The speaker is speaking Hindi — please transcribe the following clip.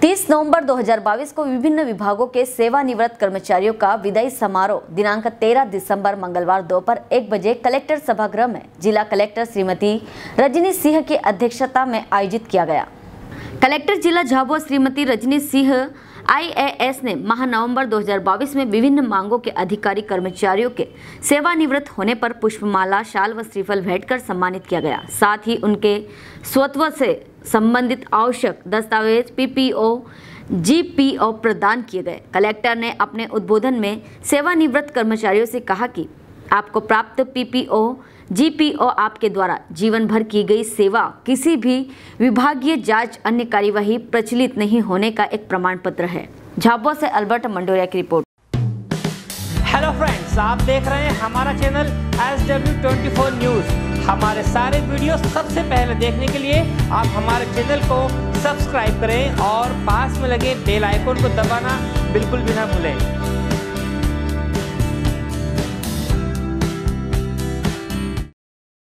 30 नवंबर 2022 को विभिन्न विभागों के सेवानिवृत्त कर्मचारियों का विदाई समारोह दिनांक 13 दिसंबर मंगलवार दोपहर 1 बजे कलेक्टर सभागृह में जिला कलेक्टर श्रीमती रजनी सिंह की अध्यक्षता में आयोजित किया गया। कलेक्टर जिला झाबुआ श्रीमती रजनी सिंह IAS ने माह नवंबर 2022 में विभिन्न मांगों के अधिकारी कर्मचारियों के सेवानिवृत्त होने पर पुष्पमाला, शाल व श्रीफल भेंट कर सम्मानित किया गया। साथ ही उनके स्वत्व से संबंधित आवश्यक दस्तावेज PPO, GPO प्रदान किए गए। कलेक्टर ने अपने उद्बोधन में सेवानिवृत्त कर्मचारियों से कहा कि आपको प्राप्त PPO, GPO आपके द्वारा जीवन भर की गई सेवा, किसी भी विभागीय जांच, अन्य कार्यवाही प्रचलित नहीं होने का एक प्रमाण पत्र है। झाबुआ से अल्बर्ट मंडोरिया की रिपोर्ट। हेलो फ्रेंड्स, आप देख रहे हैं हमारा चैनल SW24 न्यूज। हमारे सारे वीडियो सबसे पहले देखने के लिए आप हमारे चैनल को सब्सक्राइब करें और पास में लगे बेल आइकन को दबाना बिल्कुल भी ना भूलें।